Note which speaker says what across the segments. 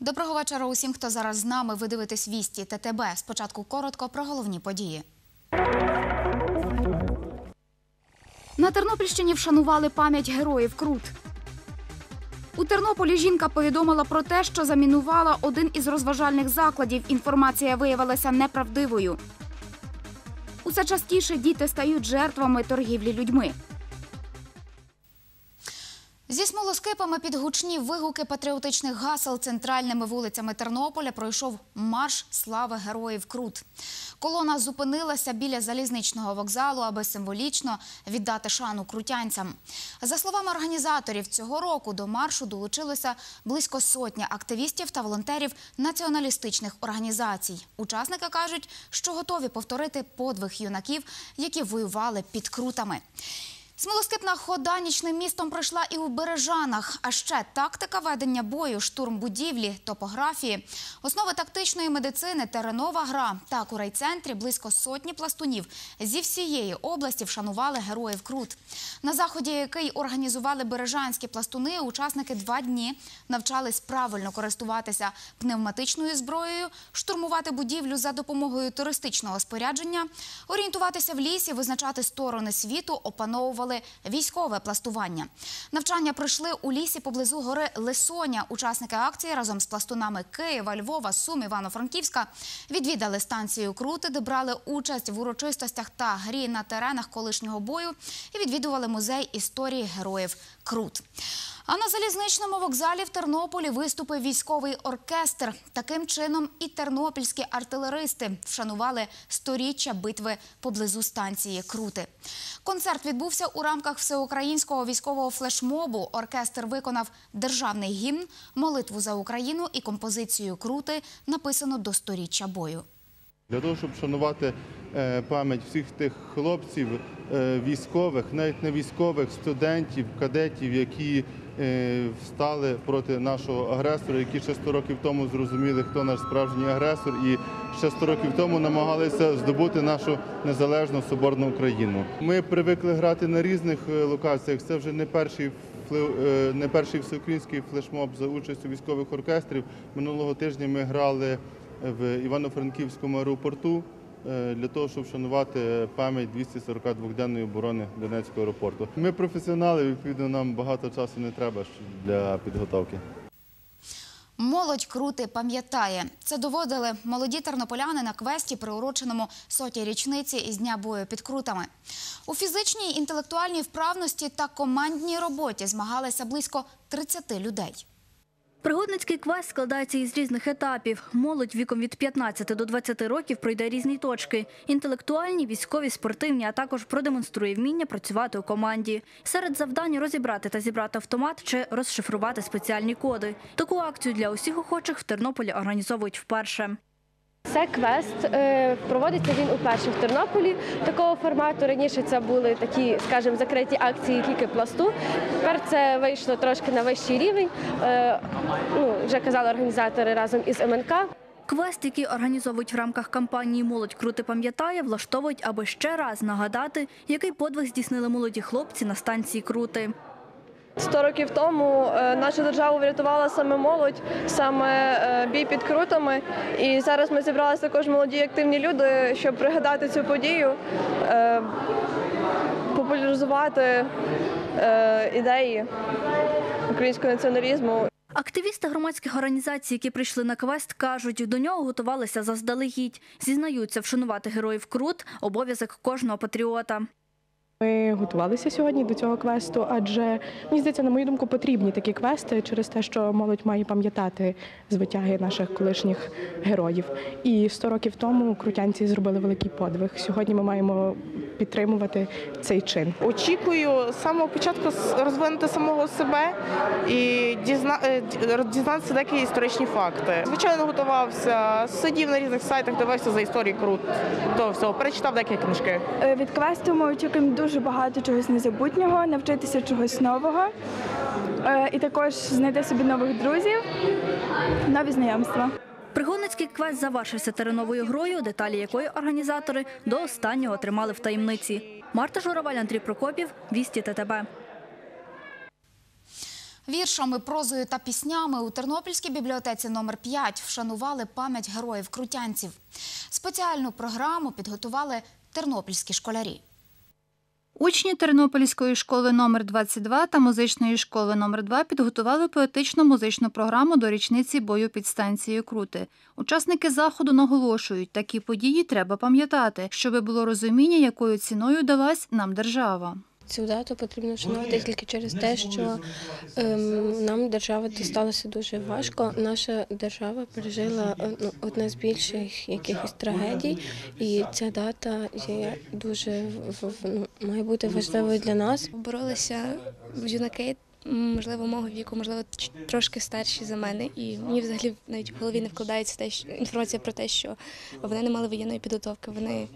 Speaker 1: Доброго вечора усім, хто зараз з нами. Ви дивитесь «Вісті ТТБ». Спочатку коротко про головні події. На Тернопільщині вшанували пам'ять героїв Крут. У Тернополі жінка повідомила про те, що замінувала один із розважальних закладів. Інформація виявилася неправдивою. Усе частіше діти стають жертвами торгівлі людьми. Зі смолоскипами під гучні вигуки патріотичних гасел центральними вулицями Тернополя пройшов марш слави героїв Крут. Колона зупинилася біля залізничного вокзалу, аби символічно віддати шану крутянцям. За словами організаторів, цього року до маршу долучилося близько сотні активістів та волонтерів націоналістичних організацій. Учасники кажуть, що готові повторити подвиг юнаків, які воювали під Крутами. Смолоскипна хода нічним містом пройшла і у Бережанах. А ще тактика ведення бою, штурм будівлі, топографії, основи тактичної медицини, теренова гра. Так, у райцентрі близько сотні пластунів зі всієї області вшанували героїв Крут. На заході, який організували бережанські пластуни, учасники 2 дні навчались правильно користуватися пневматичною зброєю, штурмувати будівлю за допомогою туристичного спорядження, орієнтуватися в лісі, визначати сторони світу, опановували військове пластування. Навчання пройшли у лісі поблизу гори Лисоня. Учасники акції разом з пластунами Києва, Львова, Сум, Івано-Франківська відвідали станцію Крути, де брали участь в урочистостях та грі на теренах колишнього бою і відвідували музей історії героїв Крут. А на залізничному вокзалі в Тернополі виступив військовий оркестр. Таким чином і тернопільські артилеристи вшанували 100-річчя битви поблизу станції Крути. Концерт відбувся у рамках всеукраїнського військового флешмобу. Оркестр виконав державний гімн, молитву за Україну і композицію Крути, написану до 100-річчя бою.
Speaker 2: Для того, щоб вшанувати пам'ять всіх тих хлопців, військових, навіть не військових, студентів, кадетів, які встали проти нашого агресора, які ще 100 років тому зрозуміли, хто наш справжній агресор, і ще 100 років тому намагалися здобути нашу незалежну соборну Україну. Ми привикли грати на різних локаціях, це вже не перший всеукраїнський флешмоб за участю військових оркестрів. Минулого тижня ми грали в Івано-Франківському аеропорту для того, щоб вшанувати пам'ять 242-денної оборони Донецького аеропорту. Ми професіонали, відповідно, нам багато часу не треба для підготовки.
Speaker 1: Молодь Крути пам'ятає. Це доводили молоді тернополяни на квесті, приуроченому 100-й річниці із дня бою під Крутами. У фізичній, інтелектуальній вправності та командній роботі змагалися близько 30 людей.
Speaker 3: Пригодницький квест складається із різних етапів. Молодь віком від 15 до 20 років пройде різні точки – інтелектуальні, військові, спортивні, а також продемонструє вміння працювати у команді. Серед завдань – розібрати та зібрати автомат чи розшифрувати спеціальні коди. Таку акцію для усіх охочих в Тернополі організовують вперше.
Speaker 4: Це квест, проводиться він уперше в Тернополі. Такого формату раніше це були такі, скажімо, закриті акції тільки пласту. Тепер це вийшло трошки на вищий рівень, вже казали організатори разом із МНК.
Speaker 3: Квест, який організовують в рамках кампанії «Молодь Крути пам'ятає», влаштовують, аби ще раз нагадати, який подвиг здійснили молоді хлопці на станції Крути.
Speaker 5: 100 років тому нашу державу врятувала саме молодь, саме бій під Крутами. І зараз ми зібралися також молоді активні люди, щоб пригадати цю подію, популяризувати ідеї українського націоналізму.
Speaker 3: Активісти громадських організацій, які прийшли на квест, кажуть, до нього готувалися заздалегідь. Зізнаються, вшанувати героїв Крут – обов'язок кожного патріота.
Speaker 6: Ми готувалися сьогодні до цього квесту, адже, мені здається, на мою думку, потрібні такі квести через те, що молодь має пам'ятати звитяги наших колишніх героїв. І 100 років тому крутянці зробили великий подвиг. Сьогодні ми маємо підтримувати цей чин.
Speaker 7: Очікую з самого початку розвинути самого себе і дізнатися деякі історичні факти. Звичайно, готувався, сидів на різних сайтах, дивився за історію Крут, того всього, перечитав деякі книжки.
Speaker 8: Від квесту ми очікуємо дуже багато чогось незабутнього, навчитися чогось нового і також знайти собі нових друзів, нові знайомства.
Speaker 3: Пригодницький квест завершився тереновою грою, деталі якої організатори до останнього тримали в таємниці. Марта Журавель, Андрій Прокопів, «Вісті ТТБ».
Speaker 1: Віршами, прозою та піснями у Тернопільській бібліотеці номер 5 вшанували пам'ять героїв-крутянців. Спеціальну програму підготували тернопільські школярі.
Speaker 9: Учні Тернопільської школи номер 22 та музичної школи номер 2 підготували поетично-музичну програму до річниці бою під станцією Крути. Учасники заходу наголошують, такі події треба пам'ятати, щоби було розуміння, якою ціною далась нам держава.
Speaker 10: Цю дату потрібно вшанувати тільки через те, що нам держава дісталася дуже важко. Наша держава пережила одне з більших якихось трагедій, і ця дата є дуже має бути важливою для нас.
Speaker 11: Боролися юнаки, можливо, мого віку, можливо, трошки старші за мене. І мені взагалі навіть в голові не вкладається інформація про те, що вони не мали воєнної підготовки. Вони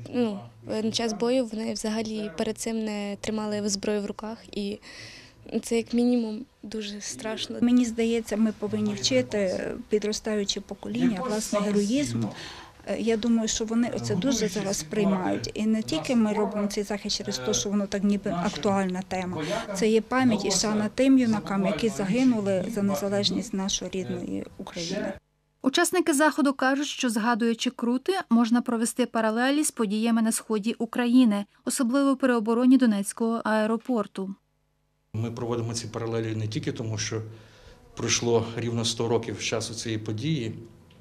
Speaker 11: на час бою вони взагалі перед цим не тримали зброю в руках. І це як мінімум дуже страшно.
Speaker 12: Мені здається, ми повинні вчити підростаюче покоління, власне, героїзму. Я думаю, що вони це дуже зараз сприймають. І не тільки ми робимо цей захід через те, що воно так ніби актуальна тема. Це є пам'ять і шана тим юнакам, які загинули за незалежність нашої рідної України.
Speaker 9: Учасники заходу кажуть, що, згадуючи Крути, можна провести паралелі з подіями на сході України, особливо при обороні Донецького аеропорту.
Speaker 13: Ми проводимо ці паралелі не тільки тому, що пройшло рівно 100 років з часу цієї події,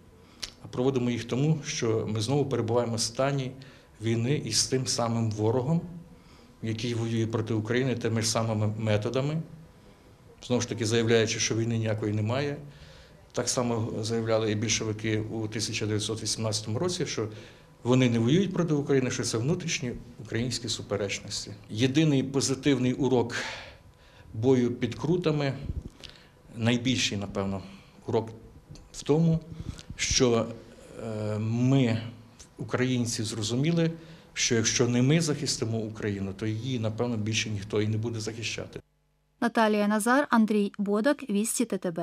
Speaker 13: а проводимо їх тому, що ми знову перебуваємо в стані війни із тим самим ворогом, який воює проти України тими ж самими методами, знову ж таки заявляючи, що війни ніякої немає. Так само заявляли і більшовики у 1918 році, що вони не воюють проти України, що це внутрішні українські суперечності. Єдиний позитивний урок бою під Крутами, найбільший, напевно, урок в тому, що ми, українці, зрозуміли, що якщо не ми захистимо Україну, то її, напевно, більше ніхто і не буде захищати.
Speaker 9: Наталія Назар, Андрій Бодак, Вісті ТТБ.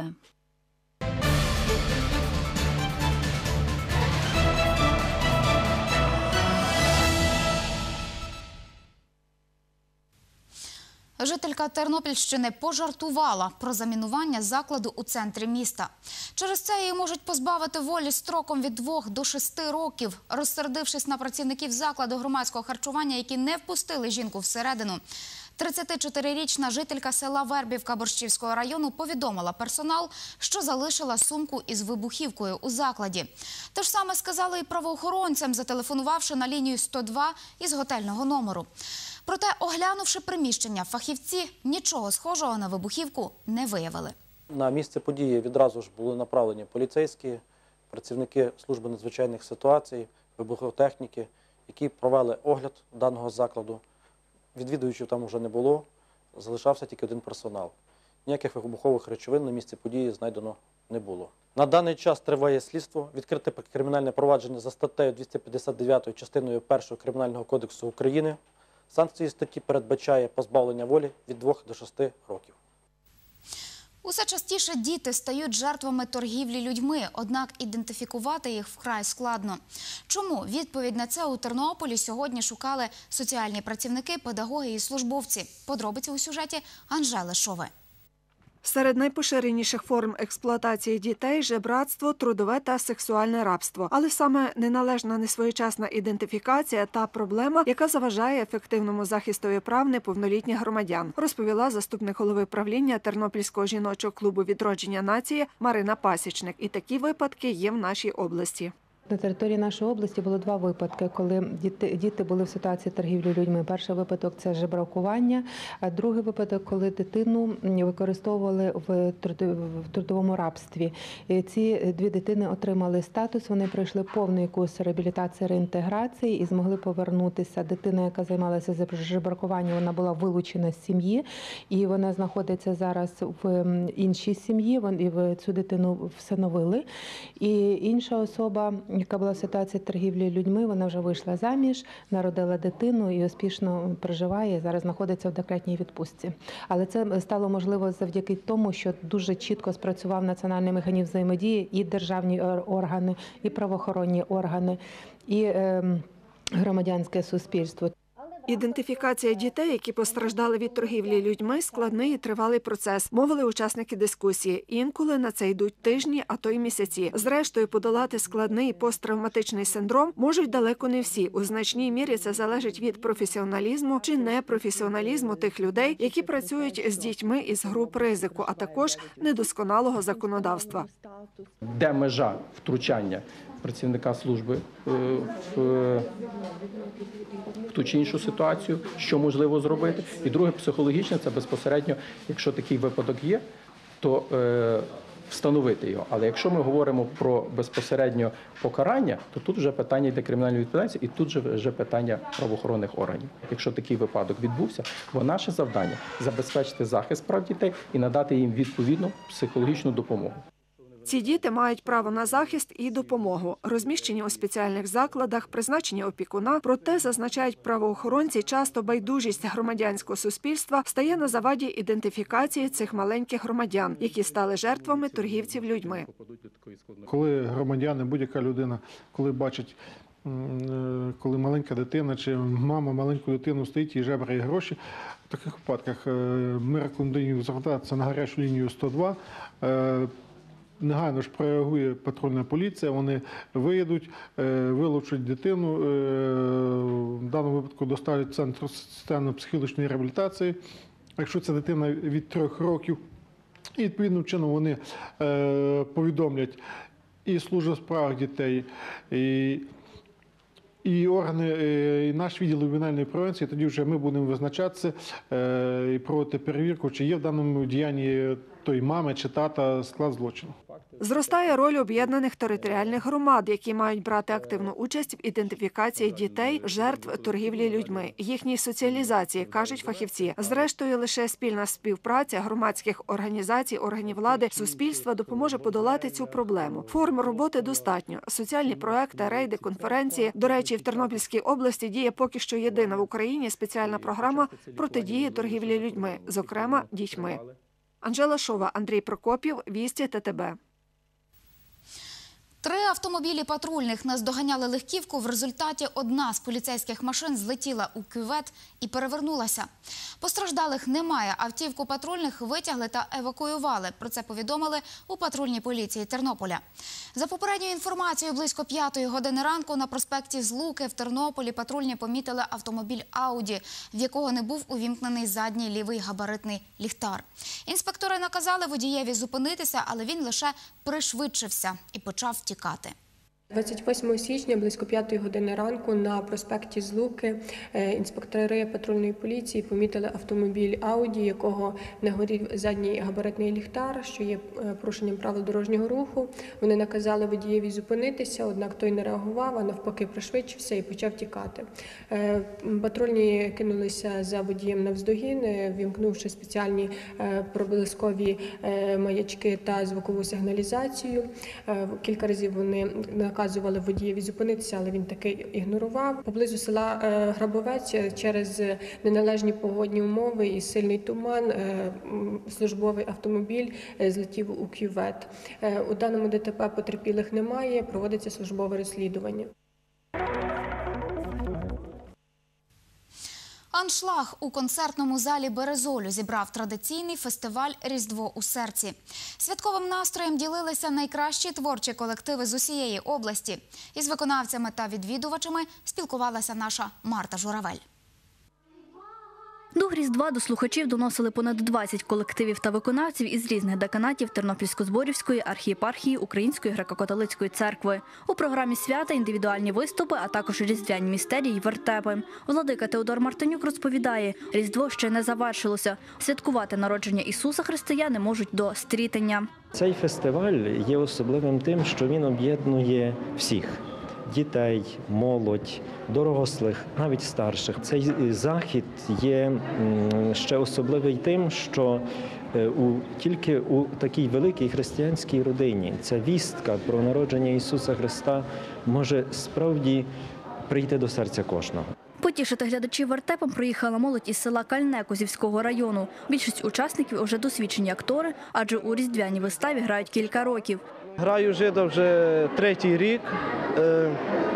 Speaker 1: Жителька Тернопільщини пожартувала про замінування закладу у центрі міста. Через це її можуть позбавити волі строком від 2 до 6 років. Розсердившись на працівників закладу громадського харчування, які не впустили жінку всередину, 34-річна жителька села Вербівка Борщівського району повідомила персонал, що залишила сумку із вибухівкою у закладі. Те ж саме сказали і правоохоронцям, зателефонувавши на лінію 102 із готельного номеру. Проте, оглянувши приміщення, фахівці нічого схожого на вибухівку не виявили.
Speaker 14: На місце події відразу ж були направлені поліцейські, працівники служби надзвичайних ситуацій, вибухотехніки, які провели огляд даного закладу. Відвідувачів там вже не було, залишався тільки один персонал. Ніяких вибухових речовин на місці події знайдено не було. На даний час триває слідство, відкрите кримінальне провадження за статтею 259 частиною 1 Кримінального кодексу України. Санкції статті передбачає позбавлення волі від 2 до 6 років.
Speaker 1: Усе частіше діти стають жертвами торгівлі людьми, однак ідентифікувати їх вкрай складно. Чому? Відповідь на це у Тернополі сьогодні шукали соціальні працівники, педагоги і службовці. Подробиці у сюжеті Анжели Шове.
Speaker 15: Серед найпоширеніших форм експлуатації дітей – жебратство, трудове та сексуальне рабство. Але саме неналежна, несвоєчасна ідентифікація та проблема, яка заважає ефективному захисту прав неповнолітніх громадян, розповіла заступник голови правління Тернопільського жіночого клубу «Відродження нації» Марина Пасічник. І такі випадки є в нашій області.
Speaker 16: На території нашої області було 2 випадки, коли діти були в ситуації торгівлі людьми. Перший випадок – це жебракування, а другий випадок, коли дитину використовували в трудовому рабстві. І ці 2 дитини отримали статус, вони пройшли повний курс реабілітації, реінтеграції і змогли повернутися. Дитина, яка займалася жебракуванням, вона була вилучена з сім'ї, і вона знаходиться зараз в іншій сім'ї, і цю дитину всиновили. І інша особа, яка була в ситуації торгівлі людьми, вона вже вийшла заміж, народила дитину і успішно проживає, зараз знаходиться в декретній відпустці. Але це стало можливо завдяки тому, що дуже чітко спрацював національний механізм взаємодії, і державні органи, і правоохоронні органи, і громадянське суспільство.
Speaker 15: Ідентифікація дітей, які постраждали від торгівлі людьми, складний і тривалий процес, мовили учасники дискусії. Інколи на це йдуть тижні, а то й місяці. Зрештою, подолати складний посттравматичний синдром можуть далеко не всі. У значній мірі це залежить від професіоналізму чи непрофесіоналізму тих людей, які працюють з дітьми із груп ризику, а також недосконалого законодавства.
Speaker 17: Де межа втручання працівника служби в ту чи іншу ситуацію, що можливо зробити. І друге, психологічне, це безпосередньо, якщо такий випадок є, то встановити його. Але якщо ми говоримо про безпосередньо покарання, то тут вже питання йде кримінальної відповідальності і тут вже питання правоохоронних органів. Якщо такий випадок відбувся, бо наше завдання – забезпечити захист прав дітей і надати їм відповідну психологічну допомогу.
Speaker 15: Ці діти мають право на захист і допомогу, розміщені у спеціальних закладах, призначені опікуна. Проте, зазначають правоохоронці, часто байдужість громадянського суспільства стає на заваді ідентифікації цих маленьких громадян, які стали жертвами торгівців людьми.
Speaker 18: Коли громадяни, будь-яка людина, коли бачить, коли маленька дитина чи мама маленьку дитину стоїть і жебрає гроші, в таких випадках ми рекомендуємо звертатися на гарячу лінію 102. Негайно ж реагує патрульна поліція, вони виїдуть, вилучать дитину, в даному випадку доставлять в центр соціально-психологічної реабілітації, якщо це дитина від 3 років. І відповідним чином вони повідомлять і службу у справах дітей, і органи, і наш відділ ювенальної превенції, тоді вже ми будемо визначатися і проводити перевірку, чи є в даному діянні тої мами чи тата склад злочину.
Speaker 15: Зростає роль об'єднаних територіальних громад, які мають брати активну участь в ідентифікації дітей, жертв торгівлі людьми, їхній соціалізації, кажуть фахівці. Зрештою, лише спільна співпраця громадських організацій, органів влади, суспільства допоможе подолати цю проблему. Форм роботи достатньо. Соціальні проекти, рейди, конференції. До речі, в Тернопільській області діє поки що єдина в Україні спеціальна програма протидії торгівлі людьми, зокрема дітьми. Анжела Шова, Андрій Прокопів, Вісті, ТТБ.
Speaker 1: 3 автомобілі патрульних наздоганяли легківку. В результаті одна з поліцейських машин злетіла у кювет і перевернулася. Постраждалих немає. Автівку патрульних витягли та евакуювали. Про це повідомили у патрульній поліції Тернополя. За попередньою інформацією, близько 5-ї години ранку на проспекті Злуки в Тернополі патрульні помітили автомобіль «Ауді», в якого не був увімкнений задній лівий габаритний ліхтар. Інспектори наказали водієві зупинитися, але він лише пришвидшився і почав втікати.
Speaker 19: 28 січня близько 5-ї години ранку на проспекті Злуки інспектори патрульної поліції помітили автомобіль «Ауді», якого не горів задній габаритний ліхтар, що є порушенням правил дорожнього руху. Вони наказали водієві зупинитися, однак той не реагував, а навпаки пришвидшився і почав тікати. Патрульні кинулися за водієм навздогін, вімкнувши спеціальні проблискові маячки та звукову сигналізацію. Кілька разів вони наказували водієві зупинитися, але він таки ігнорував. Поблизу села Грабовець через неналежні погодні умови і сильний туман службовий автомобіль злетів у кювет. У даному ДТП потерпілих немає, проводиться службове розслідування.
Speaker 1: Аншлаг у концертному залі «Березолю» зібрав традиційний фестиваль «Різдво у серці». Святковим настроєм ділилися найкращі творчі колективи з усієї області. Із виконавцями та відвідувачами спілкувалася наша Марта Журавель.
Speaker 3: Дух Різдва до слухачів доносили понад 20 колективів та виконавців із різних деканатів Тернопільсько-Зборівської архієпархії Української греко-католицької церкви. У програмі свята індивідуальні виступи, а також різдвяні містерії й вертепи. Владика Теодор Мартинюк розповідає, Різдво ще не завершилося. Святкувати народження Ісуса християни можуть до стрітення.
Speaker 20: Цей фестиваль є особливим тим, що він об'єднує всіх. Дітей, молодь, дорослих, навіть старших. Цей захід є ще особливий тим, що тільки у такій великій християнській родині ця вістка про народження Ісуса Христа може справді прийти до серця кожного.
Speaker 3: Потішити глядачів вертепом приїхала молодь із села Кальне Козівського району. Більшість учасників вже досвідчені актори, адже у різдвяній виставі грають кілька років.
Speaker 21: Граю жида вже 3-й рік.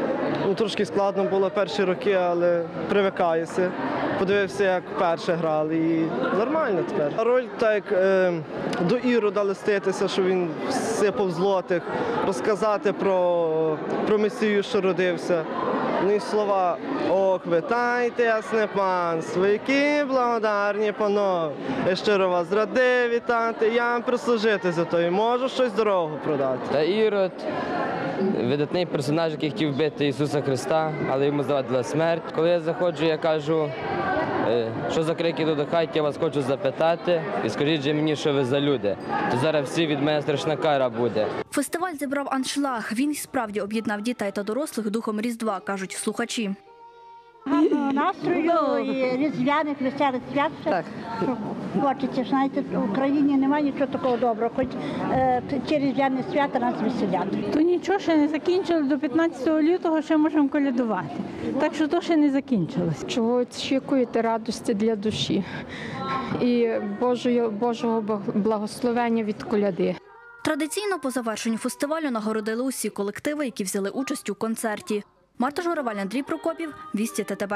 Speaker 21: Трошки складно було перші роки, але привикаєшся. Подивився, як вперше грали, і нормально тепер. Роль так до Ірода листитися, що він сипав злотих, розказати про Месію, що родився. Ну і слова: «Ох, вітайте, ясне панство, які благодарні панове, я щиро вас радий вітати, я вам прислужити за то і можу щось дорогу продати».
Speaker 22: Та Ірод – видатний персонаж, який хотів вбити Ісуса Христа, але йому завадила смерть. Коли я заходжу, я кажу: що за крики тут у хаті, я вас хочу запитати, і скажіть же мені, що ви за люди, то зараз всі від мене страшна кара буде.
Speaker 3: Фестиваль зібрав аншлаг. Він і справді об'єднав дітей та дорослих духом Різдва, кажуть слухачі.
Speaker 23: Гарного настрою і різдвяних веселих свят. Так. Хочеться, знаєте, в Україні немає нічого такого доброго, хоч ці різдвяні свята нас веселять.
Speaker 24: То нічого ще не закінчили, до 15 лютого ще можемо колядувати. Так що то ще не закінчилось.
Speaker 25: Чого очікуєте радості для душі і Божого благословення від коляди.
Speaker 3: Традиційно по завершенню фестивалю нагородили усі колективи, які взяли участь у концерті. Марта Журавель, Андрій Прокопів, Вісті ТТБ.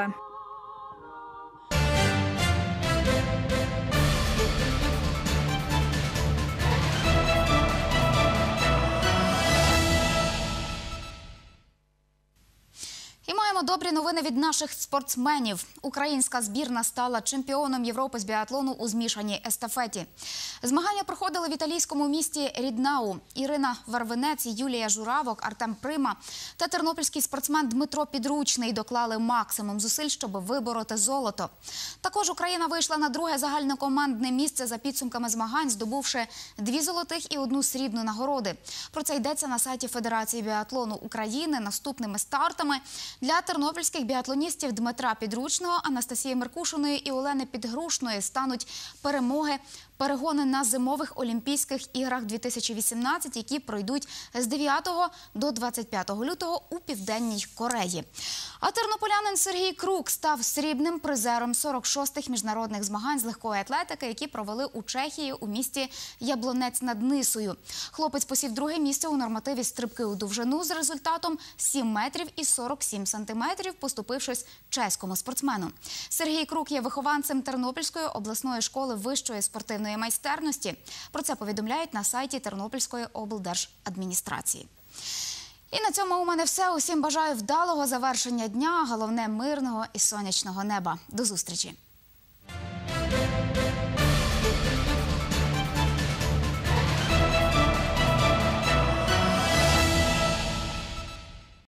Speaker 1: І маємо добрі новини від наших спортсменів. Українська збірна стала чемпіоном Європи з біатлону у змішаній естафеті. Змагання проходили в італійському місті Ріднау. Ірина Варвинець, Юлія Журавок, Артем Прима та тернопільський спортсмен Дмитро Підручний доклали максимум зусиль, щоб вибороти золото. Також Україна вийшла на друге загальнокомандне місце за підсумками змагань, здобувши 2 золотих і 1 срібну нагороди. Про це йдеться на сайті Федерації біатлону України. Наступними стартами для тернопільських біатлоністів Дмитра Підручного, Анастасії Меркушиної і Олени Підгрушної стануть перегони на зимових Олімпійських іграх 2018, які пройдуть з 9 до 25 лютого у Південній Кореї. А тернополянин Сергій Крук став срібним призером 46-х міжнародних змагань з легкої атлетики, які провели у Чехії у місті Яблонець над Нисою. Хлопець посів 2-е місце у нормативі стрибки у довжину з результатом 7 метрів і 47 сантиметрів, поступившись чеському спортсмену. Сергій Крук є вихованцем Тернопільської обласної школи вищої спортивної майстерності. Про це повідомляють на сайті Тернопільської облдержадміністрації. І на цьому у мене все. Усім бажаю вдалого завершення дня, головне мирного і сонячного неба. До зустрічі!